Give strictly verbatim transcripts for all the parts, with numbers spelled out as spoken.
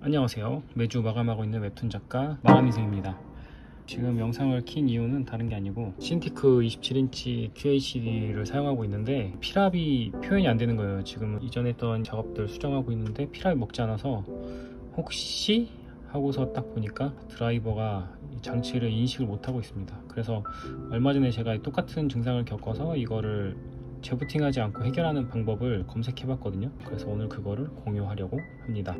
안녕하세요. 매주 마감하고 있는 웹툰 작가 마감인생입니다. 지금 영상을 킨 이유는 다른 게 아니고 신티크 이십칠 인치 큐에이치디를 사용하고 있는데 필압이 표현이 안 되는 거예요. 지금 이전에 했던 작업들 수정하고 있는데 필압이 먹지 않아서 혹시 하고서 딱 보니까 드라이버가 장치를 인식을 못하고 있습니다. 그래서 얼마 전에 제가 똑같은 증상을 겪어서 이거를 재부팅하지 않고 해결하는 방법을 검색해 봤거든요. 그래서 오늘 그거를 공유하려고 합니다.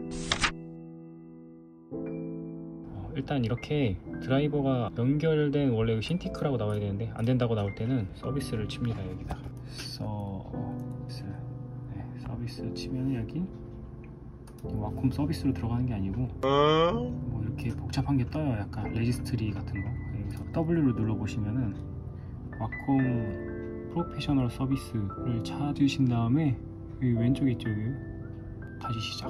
일단 이렇게 드라이버가 연결된 원래 신티크라고 나와야 되는데 안 된다고 나올 때는 서비스를 칩니다. 여기다가 서비스 네, 서비스 치면 여기 와콤 서비스로 들어가는 게 아니고 뭐 이렇게 복잡한 게 떠요. 약간 레지스트리 같은 거. 여기서 W를 눌러 보시면은 와콤 프로페셔널 서비스를 찾으신 다음에 여기 왼쪽에 있죠. 여기 다시 시작.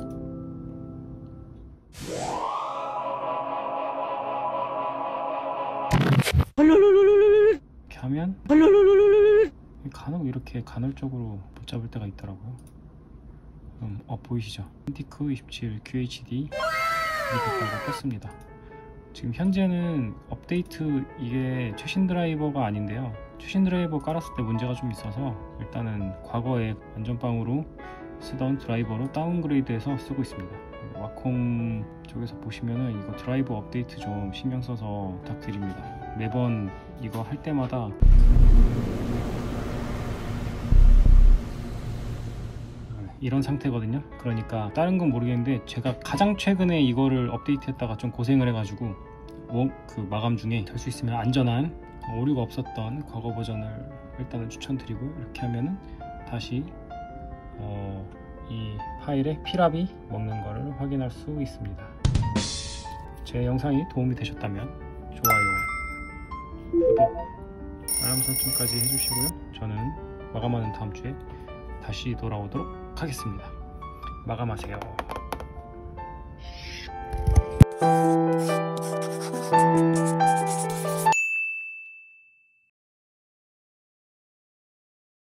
이렇게 하면 간혹 이렇게 간헐적으로 못 잡을 때가 있더라고요. 음, 어 보이시죠? 신티크 이십칠 큐에이치디 이렇게 떴습니다. 지금 현재는 업데이트 이게 최신 드라이버가 아닌데요. 최신 드라이버 깔았을 때 문제가 좀 있어서 일단은 과거에 안전빵으로 쓰던 드라이버로 다운그레이드해서 쓰고 있습니다. 와콤 쪽에서 보시면은 이거 드라이버 업데이트 좀 신경 써서 부탁드립니다. 매번 이거 할 때마다 이런 상태거든요. 그러니까 다른 건 모르겠는데 제가 가장 최근에 이거를 업데이트 했다가 좀 고생을 해가지고 그 마감 중에 될 수 있으면 안전한 오류가 없었던 과거 버전을 일단은 추천드리고 이렇게 하면은 다시 어, 이 파일에 필압이 먹는 거를 확인할 수 있습니다. 제 영상이 도움이 되셨다면 좋아요, 구독, 알람 설정까지 해주시고요. 저는 마감하는 다음 주에 다시 돌아오도록 하겠습니다. 마감하세요.